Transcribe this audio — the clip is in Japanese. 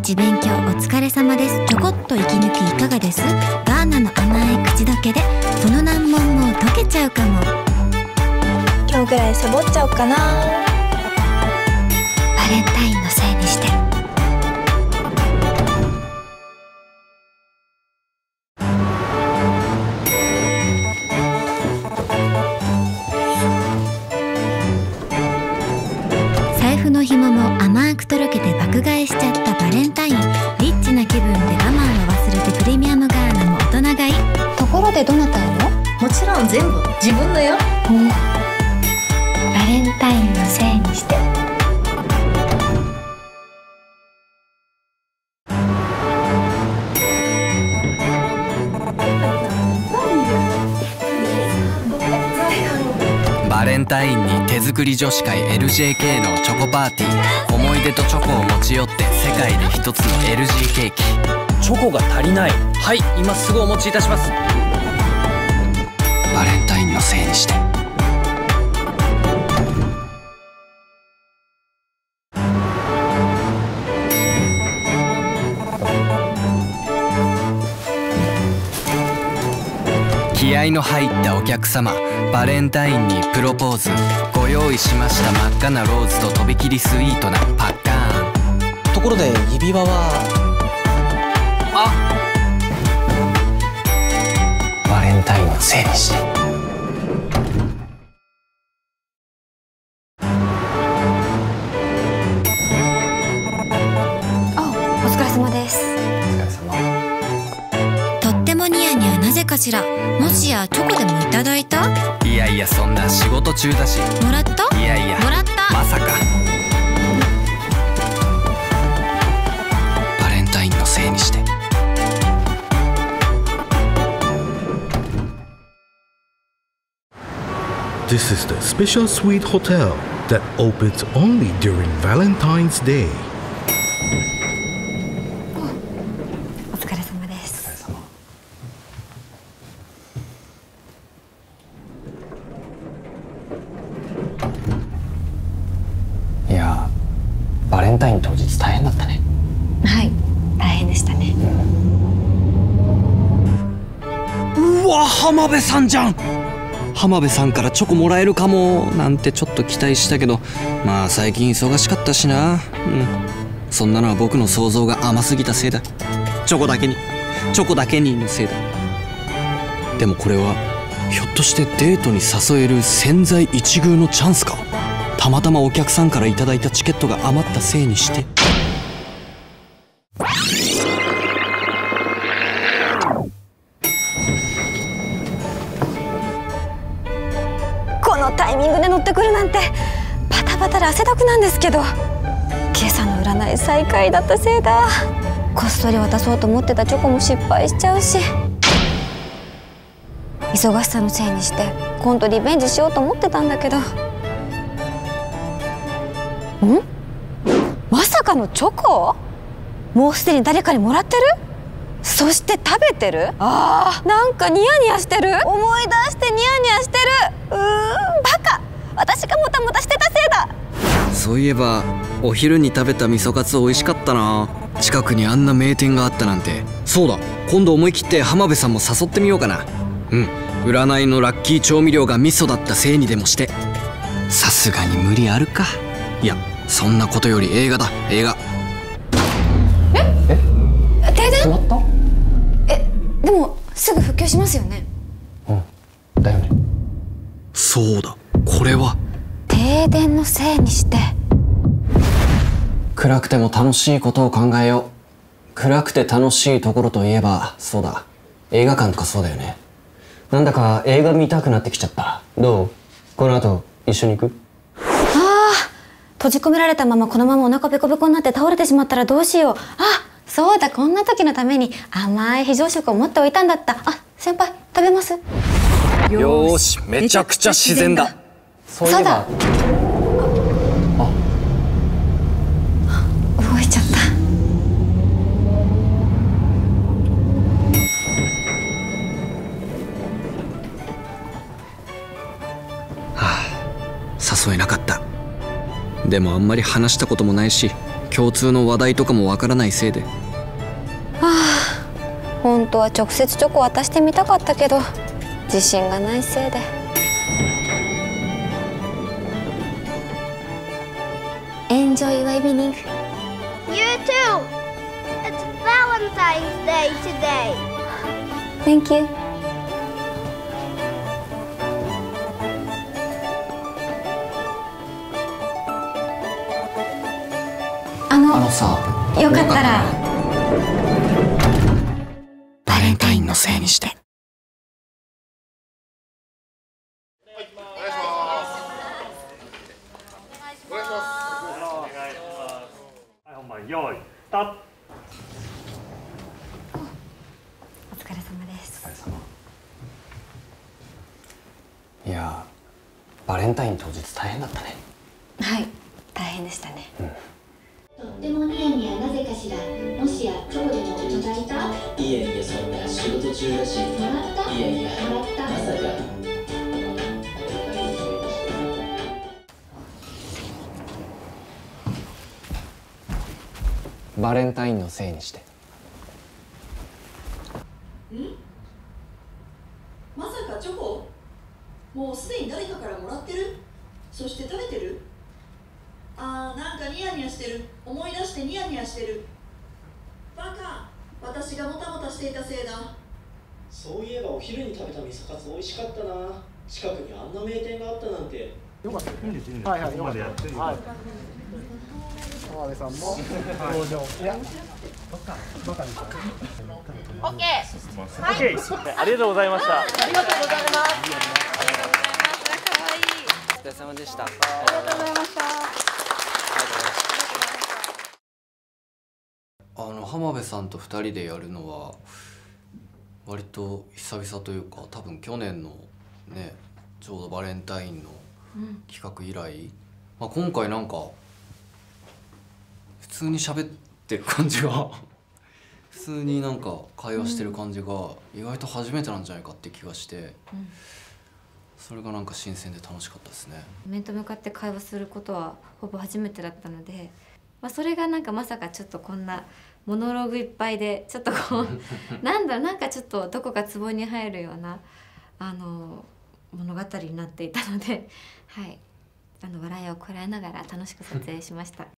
日勉強お疲れ様です。ちょこっと息抜きいかがです？ガーナの甘い口どけでその難問も解けちゃうかも。 今日ぐらいサボっちゃおうかな。バレンタインのせいにして。 財布の紐も甘くとろけて爆買いしちゃったバレンタイン。リッチな気分で我慢を忘れてプレミアムガーナも大人買い。 ところでどなたの？ もちろん全部自分のよ。 バレンタインのせいにして。 バレンタインに手作り女子会 LJK のチョコパーティー。思い出とチョコを持ち寄って世界で一つの LG ケーキ。 チョコが足りない。はい、今すぐお持ちいたします。 バレンタインのせいにして。気合の入ったお客様、バレンタインにプロポーズ。ご用意しました真っ赤なローズととびきりスイートなパッカーン。 ところで指輪は。 バレンタインのせいにして。 お疲れ様です。 お疲れ様。 とってもニヤニヤなぜかしら。もしやチョコでもいただいた？ いやいや、そんな仕事中だし。 もらった？ いやいや、 もらった？ まさか。バレンタインのせいにして。 This is the special suite hotel that opens only during Valentine's Day. お疲れ様です。 いや、バレンタイン当日大変だったね。 はい、大変でしたね。 うわ、浜辺さんじゃん。浜辺さんからチョコもらえるかもなんてちょっと期待したけど、まあ最近忙しかったしな。そんなのは僕の想像が甘すぎたせいだ。チョコだけにのせいだ。でもこれはひょっとしてデートに誘える千載一遇のチャンスか。たまたまお客さんからいただいたチケットが余ったせいにして。 このタイミングで乗ってくるなんてバタバタで汗だくなんですけど、今朝の占い最下位だったせいだ。こっそり渡そうと思ってたチョコも失敗しちゃうし、忙しさのせいにして今度リベンジしようと思ってたんだけど。まさかのチョコ？もうすでに誰かにもらってる？そして食べてる？なんかニヤニヤしてる。思い出してニヤニヤしてる。バカ！私がもたもたしてたせいだ。 そういえばお昼に食べた味噌カツ美味しかったな。近くにあんな名店があったなんて。そうだ、今度思い切って浜辺さんも誘ってみようかな。占いのラッキー調味料が味噌だったせいにでもして。さすがに無理あるか。いや、そんなことより映画だ、映画。 停電？ 終わった？ でもすぐ復旧しますよね。 だよね。 そうだ、これは停電のせいにして。 暗くても楽しいことを考えよう。暗くて楽しいところといえば、そうだ、映画館とかそうだよね。なんだか映画見たくなってきちゃった。どう？この後一緒に行く？ 閉じ込められたままこのままお腹ペコペコになって倒れてしまったらどうしよう。そうだ、こんな時のために甘い非常食を持っておいたんだった。先輩食べます？ よーし、めちゃくちゃ自然だ。そうだ。 動いちゃった。 誘えなかった。でもあんまり話したこともないし、今共通の話題とかもわからないせいで。 本当は直接チョコ渡してみたかったけど自信がないせいで。Enjoy your evening. You too. It's Valentine's Day today. Thank you. あのさ、 よかったらバレンタインのせいにして。 用意スタート。 お疲れ様です。 いや、バレンタイン当日大変だったね。 はい、大変でしたね。 とってもニヤニヤなぜかしら。もしやチョコでもいただいた？ いえいえ、そんな仕事中だし。 もらった？ いやいや、 もらった？ まさか。 バレンタインのせいにして。 まさかチョコ？もうすでに誰かからもらってる？そして食べてる？なんかニヤニヤしてる。思い出してニヤニヤしてる。バカ、私がもたもたしていたせいだ。 そういえばお昼に食べた味噌カツ美味しかったな。近くにあんな名店があったなんて。 よかった。いいんです、いいんです。はいはい、ここまでやってる。はい。浜辺さんも登場。いや、バカです。 オッケー。 オッケー。ありがとうございました。 ありがとうございます。 お疲れ様でした。 ありがとうございました。 浜辺さんと2人でやるのは割と久々というか、多分去年のね、ちょうどバレンタインの企画以来、今回なんか普通に喋ってる感じが普通になんか会話してる感じが意外と初めてなんじゃないかって気がして、それがなんか新鮮で楽しかったですね。 面と向かって会話することはほぼ初めてだったので、それがなんかまさかちょっとこんなモノローグいっぱいでちょっとこうなんかちょっとどこかツボに入るような物語になっていたので、はい、笑いをこらえながら楽しく撮影しました。